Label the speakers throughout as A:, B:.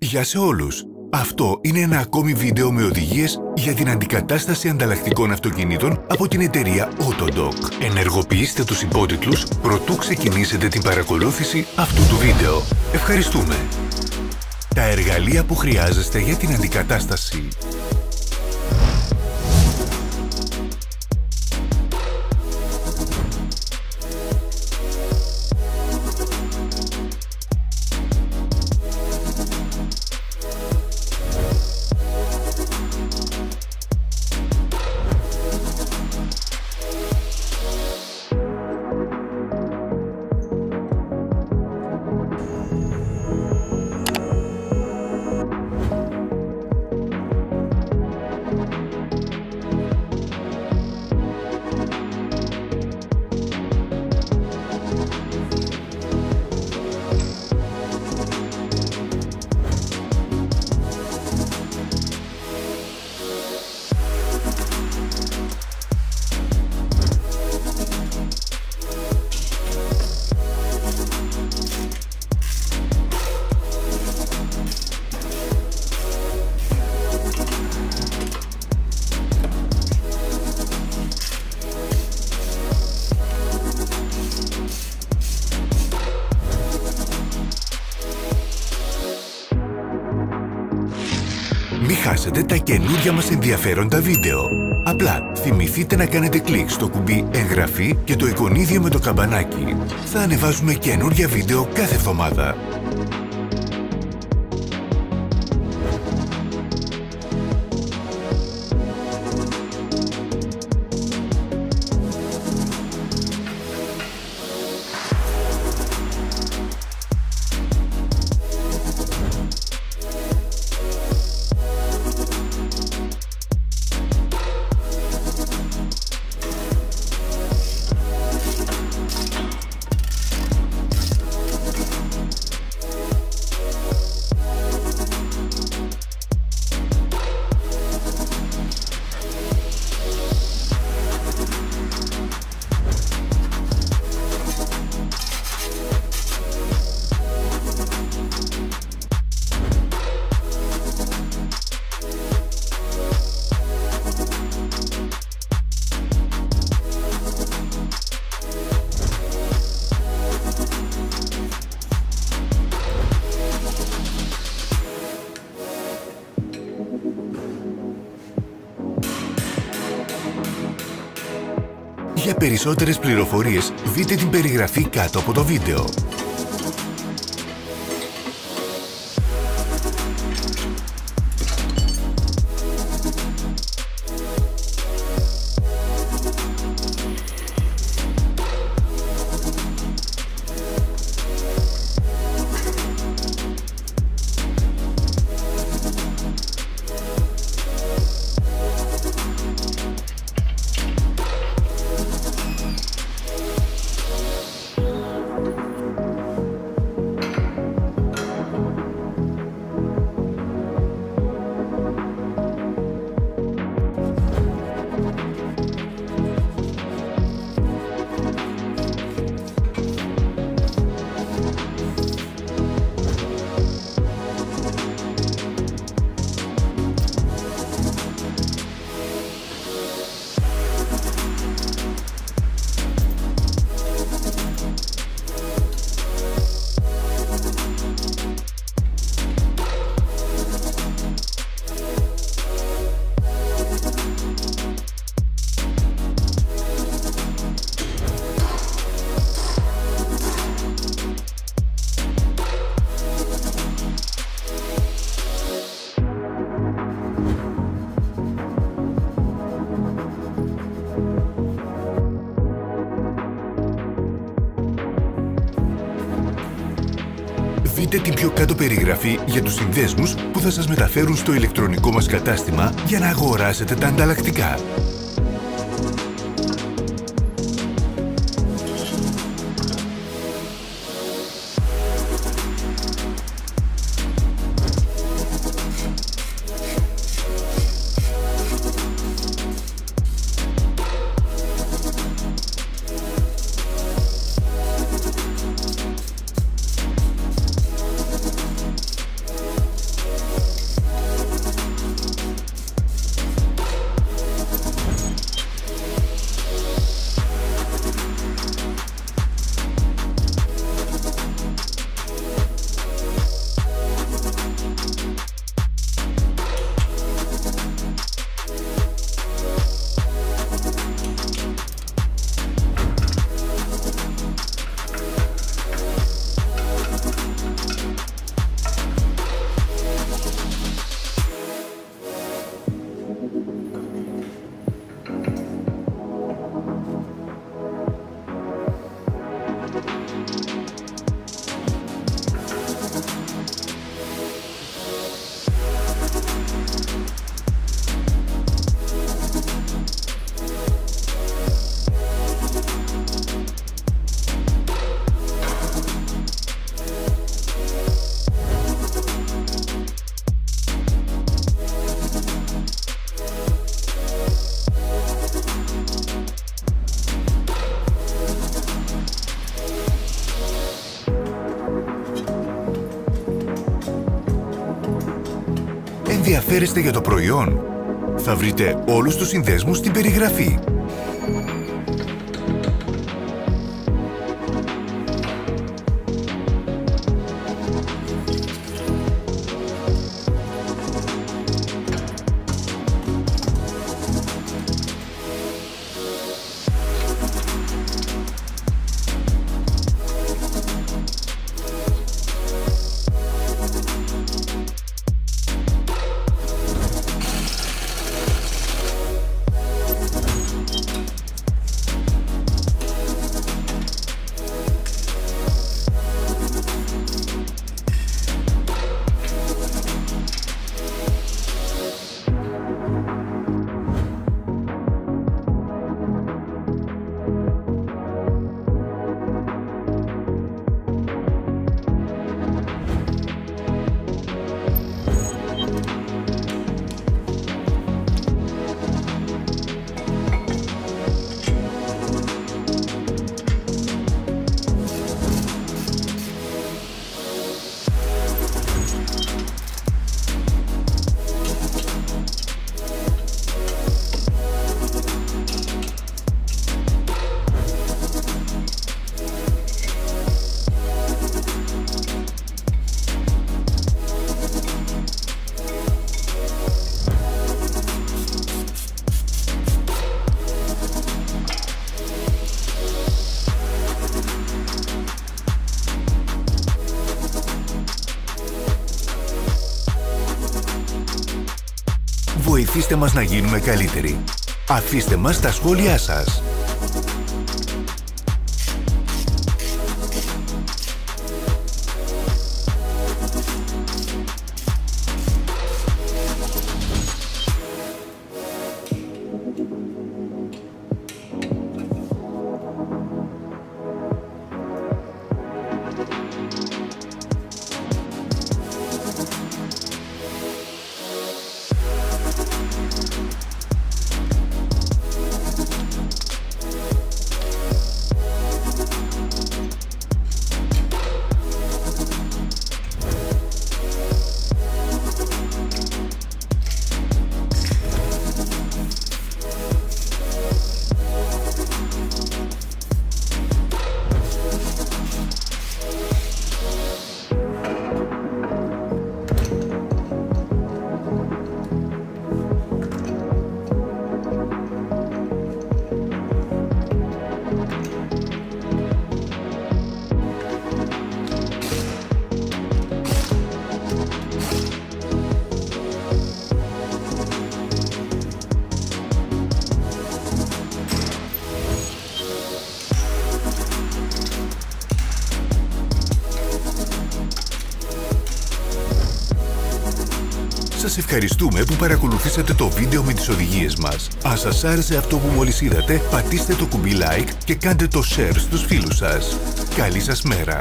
A: Γεια σε όλους! Αυτό είναι ένα ακόμη βίντεο με οδηγίες για την αντικατάσταση ανταλλακτικών αυτοκινήτων από την εταιρεία Autodoc. Ενεργοποιήστε τους υπότιτλους προτού ξεκινήσετε την παρακολούθηση αυτού του βίντεο. Ευχαριστούμε! Τα εργαλεία που χρειάζεστε για την αντικατάσταση. Μην χάσετε τα καινούργια μας ενδιαφέροντα βίντεο. Απλά θυμηθείτε να κάνετε κλικ στο κουμπί εγγραφή και το εικονίδιο με το καμπανάκι. Θα ανεβάζουμε καινούργια βίντεο κάθε εβδομάδα. Για περισσότερες πληροφορίες δείτε την περιγραφή κάτω από το βίντεο. Δείτε την πιο κάτω περιγραφή για τους συνδέσμους που θα σας μεταφέρουν στο ηλεκτρονικό μας κατάστημα για να αγοράσετε τα ανταλλακτικά. Ενδιαφέρεστε για το προϊόν? Θα βρείτε όλους τους συνδέσμους στην περιγραφή. Βοηθήστε μας να γίνουμε καλύτεροι. Αφήστε μας τα σχόλιά σας. Σας ευχαριστούμε που παρακολουθήσατε το βίντεο με τις οδηγίες μας. Αν σας άρεσε αυτό που μόλις είδατε, πατήστε το κουμπί like και κάντε το share στους φίλους σας. Καλή σας μέρα!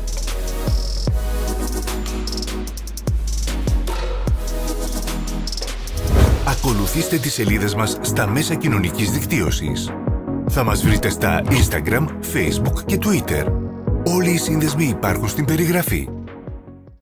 A: Ακολουθήστε τις σελίδες μας στα μέσα κοινωνικής δικτύωσης. Θα μας βρείτε στα Instagram, Facebook και Twitter. Όλοι οι σύνδεσμοι υπάρχουν στην περιγραφή.